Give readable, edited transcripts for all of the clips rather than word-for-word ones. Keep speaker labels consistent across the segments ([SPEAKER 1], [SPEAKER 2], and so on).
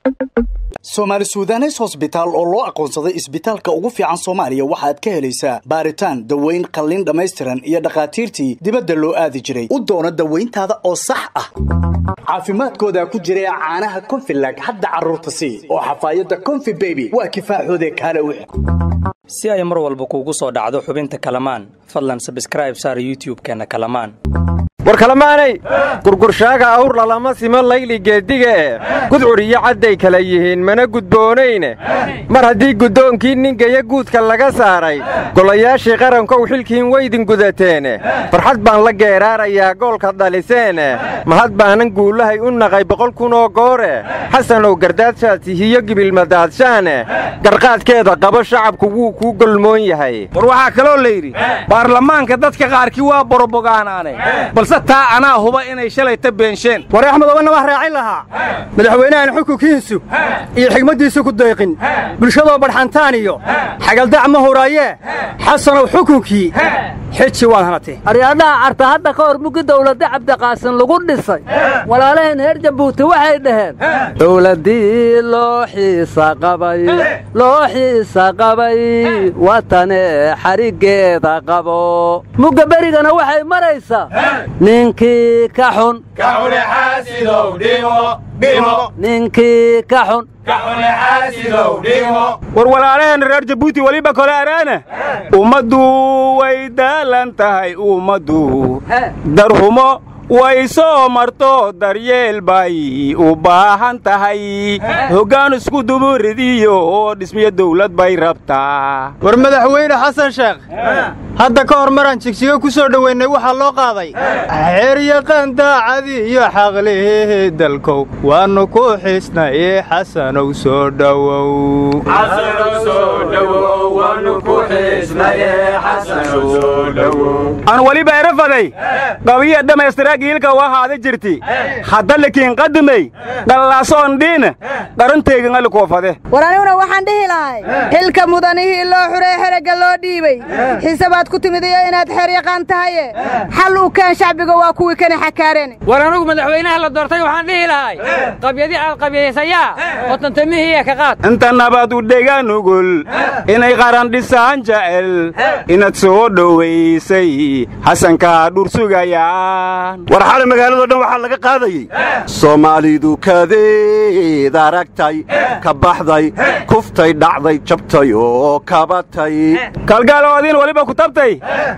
[SPEAKER 1] Somali Sudanes Hospital oo loo aqoonsaday isbitaalka ugu fiican Soomaaliya waxaad ka helaysaa baaritaan daweyn qalliin dhameystiran iyo dhaqaatiirtii dibadda loo aadi jiray u doona daweyntaada oo sax ah caafimaadkooda ku jiray caanaha Confilag hadda carruurta si oo xafaayada Confi Baby waa kifaaxoode kale
[SPEAKER 2] si ay mar walba kuugu soo dhacdo xubinta Kalamaan fadlan subscribe saar YouTube-keena Kalamaan
[SPEAKER 3] war kalamaanay gurgurshaaga awr lama sima layli geediga gudcuriyo caday kala yihiin mana gudboonayne mar haddii gudoonkii ninkaya guudka laga saaray golayaashii qaranka u xilkiin weydin gudateene farxad baan la geeraarayaa goolka dhaliseene mahad baanan guulahay u naqay 100,000 oo goore xasanow gardaadshaatihiyo gibilmadaadshaane garqaadkeeda qabo shacabku wuu ku golmoon yahay
[SPEAKER 4] war waxaa kaloo leeyri baarlamaanka dadka qaarkii waa borobogaanaane taa anaa huba inay shalay tabeenshen
[SPEAKER 5] war Axmed wana wax raacin lahaa madaxweynaha xukunkiisu iyo xigmadiisu ku deeqin bulshada barxantaan iyo xagaldac ma horaaye xasanow xukunkii xiji waan hanatay
[SPEAKER 6] aryaadaha carta hadda ka hor mugi dawladda Cabdiqaasin lagu dhisay walaalaheen heer Jabuuti waxay dhaheen dawladii loo xiisa qabay watane xarigeeda qabo muga berigana waxay maraysaa ninkii ka xun
[SPEAKER 4] xaasidow dhimo
[SPEAKER 6] ninkii ka xun
[SPEAKER 4] xaasidow dhimo war walaalaheen reer Jabuuti waliba kala araana ummadu way daalan tahay ummadu darhumo way soo marto daryeel bay u baahan tahay hoggaan isku duburidiyo oo dhismiyo dawlad bay rabtaa
[SPEAKER 5] war madaxweyne xasan sheekh hadda ka hor maran jigjiga ku soo dhaweynay waxa loo qaaday xeer yaqaan daacadi iyo xaqlihi dalkow waanu ku xiisnay xasanow soo dhawow
[SPEAKER 4] waanu ku xiisnay xasanow soo dhawow aan waliba erafaday qabiya dhameystira giilka waxa jirti hadda lakiin qadmay galaasoon dhiina qaranteegan al koofade
[SPEAKER 7] waraanuna waxaan dhihi lahay xilka mudanihi loo xurey xeraga loo dhiibay xisabaad ku timiday inaad xeer yaqaan tahay xal u keen shacbiga waa kuwii kana xakaareen
[SPEAKER 6] waraanug madaxweynaha la doortay waxaan dhihi lahay qabyadii aad qabiyeysaya oo tantamihiya ka qaad
[SPEAKER 4] inta nabad u dhegaan ugul inay qaran dhisaan jacel inaad soo dhaweysay xasanka dhursugayaan
[SPEAKER 8] war xal magaalada dhan waxa laga qaadayay Soomaalidu kadeed aragtay ka baxday kuftay dhacday jabtay oo kabatay
[SPEAKER 4] kalgaloodin waliba ku tabtay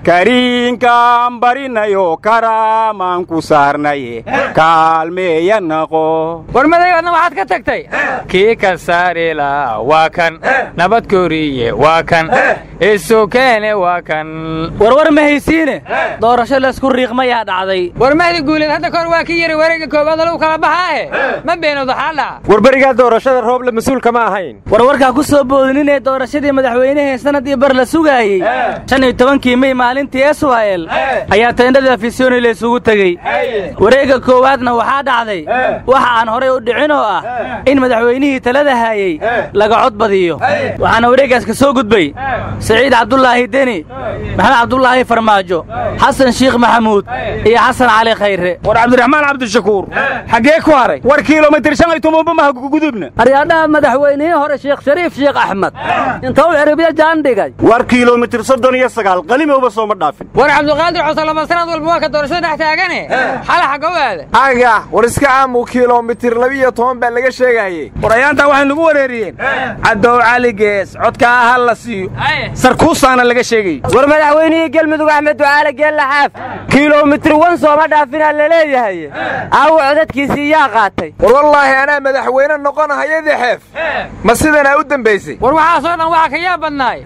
[SPEAKER 4] kariinkan barinayo karaamaan ku saarnay kaalmeeya naqo
[SPEAKER 6] war madaxweynaha waxaad ka tagtay kii ka saarila waa kan nabad kooriye waa kan isu keene waa kan war ma haysiine doorasho la isku riiqmaya dhacday war mahdi guuleed hadda kor waa ka yiri wareega koobaad lagu kala baxaa ma beeno dhaxala
[SPEAKER 3] war bariga doorashada roob la mas'uul kama ahayn
[SPEAKER 6] warka ku soo boodin in doorashadii madaxweynaha sanadii bar la sugayay 15kii May maalintii Israel ayaa teendada fiisoon la isugu tagay wareega koowaadna waxa dhacday waxa aan hore u dhicin oo ah in madaxweynihii talada hayay laga cod badiyo waxaana wareegaas ka soo gudbay Saciid Abdullaahi Deni Maxamed Abdullaahi Farmaajo Xasan Sheekh Maxamuud iyo Xasan Ali Khayre
[SPEAKER 4] war Cabdiraxmaan Cabdishakuur xagee ku haray war kiiloomitir 5 ma gudubna
[SPEAKER 6] aryaadaha madaxweynihii hore Sheekh Shariif Sheekh Axmed inta uu Carabiya jaan dhigay
[SPEAKER 8] war kiiloomitir 39 qalimowba soo ma dhaafin
[SPEAKER 6] war Cabdulqaadir Xuseen lama sanad walba waa ka doorashada dhex taagane xala xagawaada
[SPEAKER 3] aga war iska aamu kiiloomitir 12 baa laga sheegayay
[SPEAKER 4] warayaanta waxay nagu wareeriyeen Cadow Cali Gees codka hal la siiyo sarkuusaana laga sheegay
[SPEAKER 6] war madaxweynihii Galmudug Axmed Ducaale Geelaxaaf kiiloomitir 1 soo ma dhaafina la leeyahay aw codadkiisii yaa qaatay
[SPEAKER 3] war wallahi ana madaxweyne noqonahay xeef ma sidana u dambeysay
[SPEAKER 6] war waxa soo dhan waxa ka yaabadnay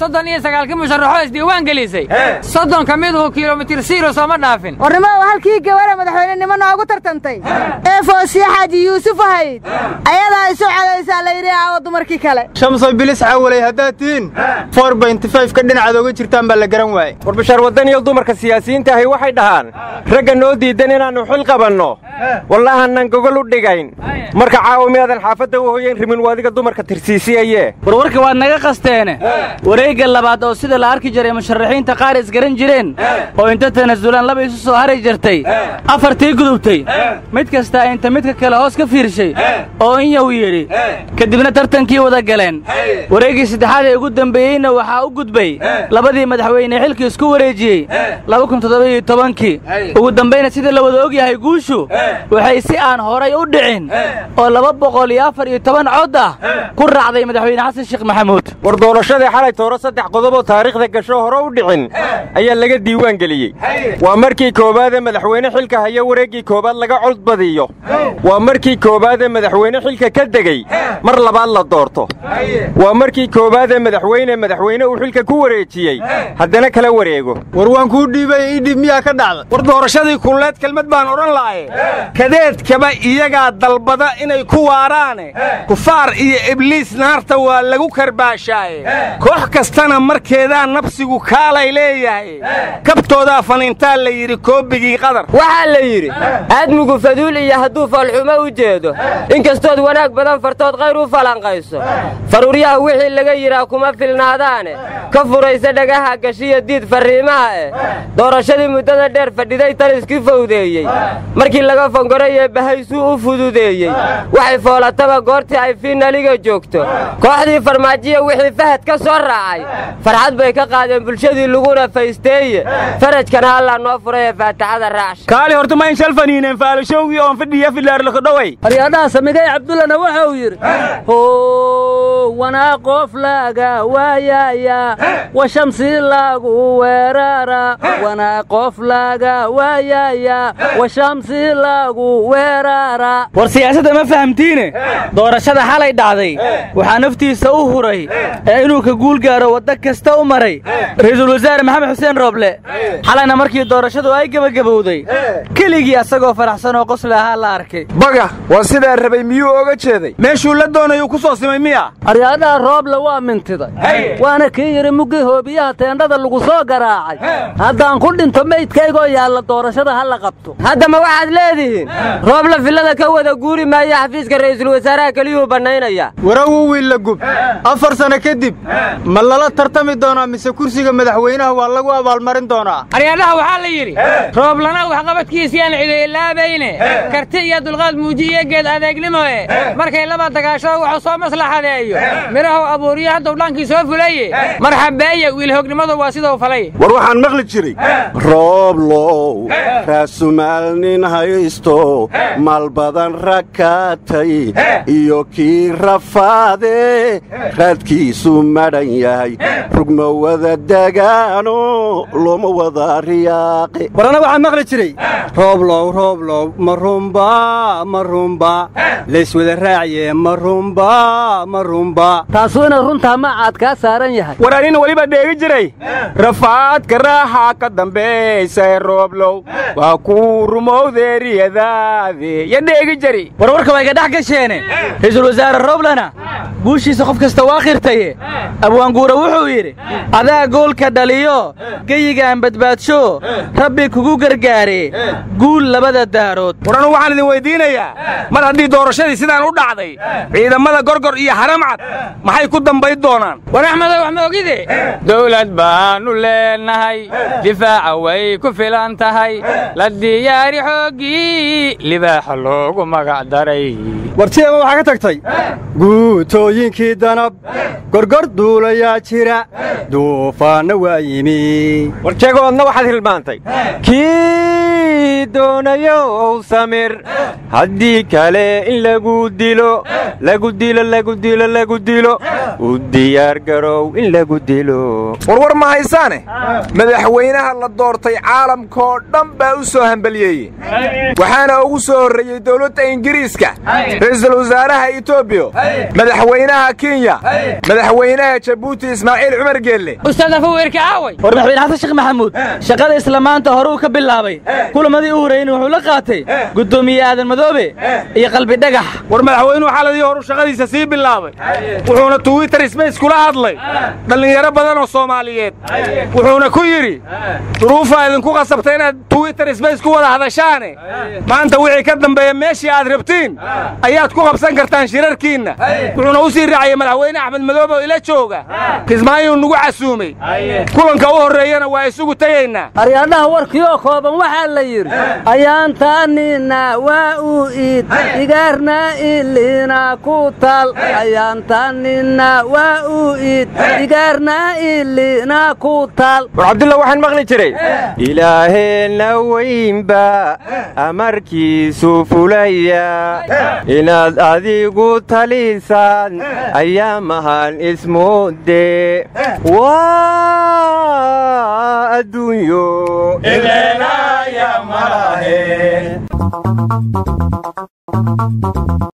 [SPEAKER 6] 39 musharaxo isdiiwaan gelisay 30 kamid oo kiiloomitir 0 soo ma dhaafin
[SPEAKER 7] warnimo halkii gabadha madaxweynenimo noogu tartantay Foosiya Xaaji Yuusuf ahayd ayada isu cadaysay la yiri dumarkii kale
[SPEAKER 5] Shamso bilis xawlay hadaatiin 4.5 ka dhinacaad oga jirtaan baa la garan waayey.
[SPEAKER 3] war bashaar waddan iyo dumarka siyaasiyiinta ahi waxay dhahaan ragga noo diidan inaannu xil qabanno wallaahanan gogol u dhigayn marka caawa miyaadan xaafadda u hoyan rimin waadiga dumarka tirsiisiyayee
[SPEAKER 6] warwarka waad naga qasteene wareegga labaad oo sida la arki jiray musharaxiinta qaar isgaran jireen oo inta tanasulaan laba isu soo haray jirtay afartii gudubtay mid kasta inta midka kale hoos ka fiirshay oo in yow yidhi kadibna tartankii wada galeen wareeggii saddexaad ee ugu dambeeyeyna waxaa u gudbay labadii madaxweyne xilkii isku wareejiyey 2017kii ugu dambayna sida la wada og yahay guushu waxay si aan horay u dhicin oo 214 cod ah ku raacday madaxweyne xasan sheekh maxamuud
[SPEAKER 3] war doorashadii xalay tooro 3 qodob oo taariikhda gasho hore u dhicin ayaa laga diiwaan geliyey waa markii koobaad ee madaxweyne xilka haya wareeggii koobaad laga cod badiyo waa markii koobaad ee madaxweyne xilka ka degay mar labaad la doorto waa markii koobaad ee madaxweyne uu xilka ku wareejiyey haddana kala wareego
[SPEAKER 5] war waan kuu dhiibay idhib miyaa ka dhacday
[SPEAKER 4] war doorashadii kulleed kelmad baan odhan la'ay kadeedkaba iyagaa dalbada inay ku waaraane kufaar iyo ibliis naarta waa lagu karbaashaaye koox kastana markeedaa nafsigu kaalay leeyahay kabtoodaa faniintaa la yidhi koobigii qadar
[SPEAKER 9] waxaa la yidhi aadmigu faduul iyo hadduu falxumo u jeedo inkastood wanaag badan fartood qayr u falanqayso faruuryaha wixii laga yidhaa kuma filnaadaane ka furaysa dhagaha gashiya diid farriimaha doorashadii muddada dheer fadhiday tan iski fowdeeyey markii laga fangoray bahaysuu u fududeeyey waxay foolataba goortii ay fiinaliga joogto kooxdii farmaajiya wixii fahad ka soo raacay farxad bay ka qaadeen bulshadii laguna faysteeye farajkana allaa noo furay ee faataxada raacsha
[SPEAKER 4] kaali horta ma inshal faniineen faalashowgii oon fadhiya filaarlakadhoway
[SPEAKER 6] aryadhaha samigay cabdullana waxa uu yidhi wanaa qof laga waayaya wa shamsi lagu weerara wanaa qof laga waayaya wa shamsi lagu weerara war siyaasadda ma fahamtiine doorashada xalay dhacday waxaa naftiisa u huray ee inuu ka guul gaaro wadda kasta u maray ra'iisul wasaare maxamed xuseen rooble xalayna markii doorashadu ay gabagabowday keligii asagoo faraxsan oo qosla ahaa la arkay
[SPEAKER 3] baga waa sidaa rabay miyuu oga jeeday
[SPEAKER 4] meeshuu la doonayuu ku soo simay miya
[SPEAKER 6] aryadhaha rooble waa mintiday waana kii yidhi muggii hoobiyaha teendhada lagu soo garaacay haddaan ku dhinto maydkaygoo yaalla doorashada ha la qabto
[SPEAKER 9] haddama waxaad leedihiin rooble villada ka wada guuri maaya xafiiska ra'iisul wasaaraha keliyuu bannaynaya
[SPEAKER 5] warawu wiil la gub 4 sano kadib ma lala tartami doonaa mise kursiga madaxweynaha waa lagu abaalmarin doonaa
[SPEAKER 10] aryadhaha waxaa la yidhi rooblana waxqabadkiisiyaan cidoilaabayne karti iyo dulqaad muujiye geed adeegnimoe markay laba dagaashada wuxuu soo maslaxadeeyo midhahu abuuriye hadduu dhankii soo fulaye marxabeeye wiilhoognimadu waa siduu falay
[SPEAKER 8] war waxaan maqli jiray rooblow raasumaal nin haysto maal badan rakaatay iyo kii rafaade raadkiisu madhan yahay rugma wada dagaano looma wada riyaaqe
[SPEAKER 5] warana waxaan maqli jiray rooblow marumba layswada raaciye marumba
[SPEAKER 6] taasuu inay runtaa macaad kaa saaran yahay
[SPEAKER 4] war anina weliba dheegi jiray rafaadka raaxa ka dambaysay rooblow waa kuu rumowdeeriyadaade ya dheegi jari
[SPEAKER 6] warwarka waa iga dhex gasheene ra'iisul wasaare rooblena guushiisa qof kasta waa khirtaye abwaanguura wuxuu yidhi adaa goolka dhaliyo geyigaan badbaadsho rabbi kugu gargaare guul labada daarood
[SPEAKER 4] waranu waxaan idin weydiinayaa mar haddii doorashadii sidaan u dhacday ciidamada gorgor iyo haramcad maxay ku dambayn doonaan
[SPEAKER 10] war axmedow wax ma ogide dawlad baannu leenahay difaaca way ku filan tahay la diyaari xooggii libaaxa loogu magac daray
[SPEAKER 5] wartiema waxaa ka tagtay guutooyinkii danab gorgor duulayaa jira duufaanna waa yimi
[SPEAKER 3] warjeegoodna waxaad hilmaantay kii doonayow samir haddii kale in lagu dilo u diyaar garow in lagu dilo
[SPEAKER 11] warwar ma haysaane madaxweynaha la doortay caalamkaoo dhan baa u soo hambaliyeeyey waxaana ugu soo horreeyey dawladda ingiriiska ra'iisul wasaaraha etoobiya madaxweynaha kenya madaxweynaha jabuuti ismaaciil cumar geelle
[SPEAKER 10] ustaad afaweerka aaway
[SPEAKER 6] war madaxweyne xasan sheekh maxamuud shaqada isla maanta hore uu ka bilaabay kulamadii u horreeyeen wuxuu la qaatay gudoomiye aadan madoobe iyo qalbi dhagax
[SPEAKER 4] war madaxweynuhu xaladii horu shaqadiisa sii bilaabay wuxuuna Twitter space kula hadlay dhalinyaro badan oo Soomaaliyeed wuxuuna ku yiri duruufa idinku qasabtay inaad Twitter space ku wada hadashaan maanta wixii ka dambeeya meeshii aad rabtiin ayaad ku qabsan kartaan shirarkiina wuxuuna u sii raacay madaxweyne Axmed Madoobe oo ila jooga kismaayo nagu casuumay kulanka u horeeyana waa isugu tagaynaa
[SPEAKER 12] aryaadaha warkiyo kooban waxa la yiri ayaantaanina waa u iid igaarna ilina ku tal ayaantaanina waa u iid igaarna ilina ku tal
[SPEAKER 3] Cabdullah waxaan maqli jiray ilaahayna weynba amarkiisu fulaya inaad adigu talisan ayaamahan ismude waa adduunyo
[SPEAKER 4] ilaa ya malahe